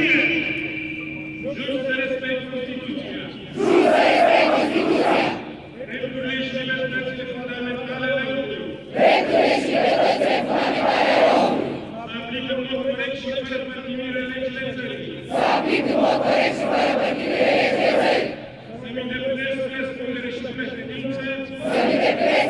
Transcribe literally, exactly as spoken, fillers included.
mine! Jur să respect Constituția! Jur să respect Constituția! Drepturile și libertățile fundamentale ale omului! Drepturile și libertățile fundamentale ale omului! Să aplic în mod corect și fără părtinire legile țării! Să aplic în mod corect și fără părtinire legile țării! Să-mi îndeplinesc răspundere și credință! Să-mi îndeplinesc